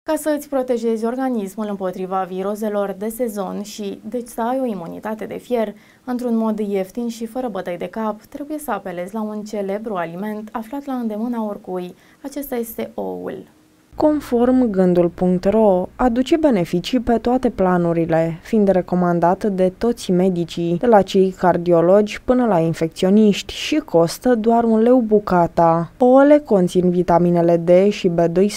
Ca să îți protejezi organismul împotriva viruselor de sezon și deci să ai o imunitate de fier, într-un mod ieftin și fără bătăi de cap, trebuie să apelezi la un celebru aliment aflat la îndemâna oricui. Acesta este oul. Conform Gândul.ro, aduce beneficii pe toate planurile, fiind recomandat de toți medicii, de la cei cardiologi până la infecționiști, și costă doar 1 leu bucata. Ouăle conțin vitaminele D și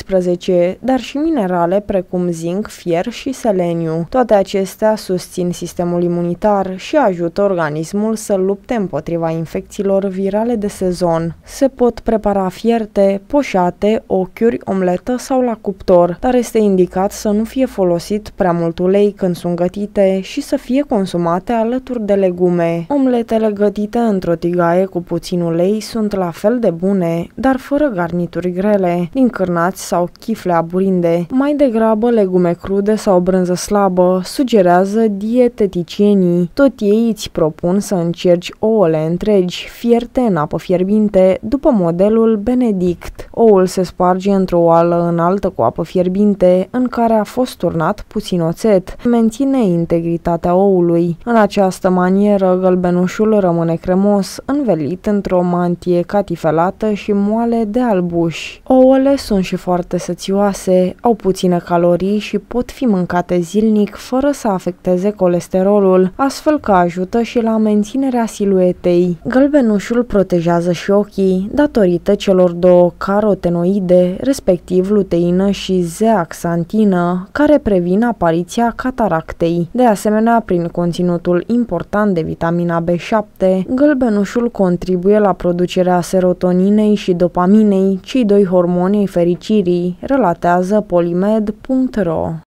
B12, dar și minerale precum zinc, fier și seleniu. Toate acestea susțin sistemul imunitar și ajută organismul să lupte împotriva infecțiilor virale de sezon. Se pot prepara fierte, poșate, ochiuri, omletă sau la cuptor, dar este indicat să nu fie folosit prea mult ulei când sunt gătite și să fie consumate alături de legume. Omletele gătite într-o tigaie cu puțin ulei sunt la fel de bune, dar fără garnituri grele, din cârnați sau chifle aburinde. Mai degrabă legume crude sau brânză slabă, sugerează dieteticienii. Tot ei îți propun să încerci ouăle întregi, fierte în apă fierbinte, după modelul Benedict. Oul se sparge într-o oală înaltă cu apă fierbinte, în care a fost turnat puțin oțet. Menține integritatea oului. În această manieră, gălbenușul rămâne cremos, învelit într-o mantie catifelată și moale de albuș. Ouăle sunt și foarte sățioase, au puține calorii și pot fi mâncate zilnic fără să afecteze colesterolul, astfel că ajută și la menținerea siluetei. Gălbenușul protejează și ochii, datorită celor două carotenoide, respectiv luteină și zeaxantină, care previn apariția cataractei. De asemenea, prin conținutul important de vitamina B7, gălbenușul contribuie la producerea serotoninei și dopaminei, cei doi hormoni ai fericirii, relatează Polimed.ro.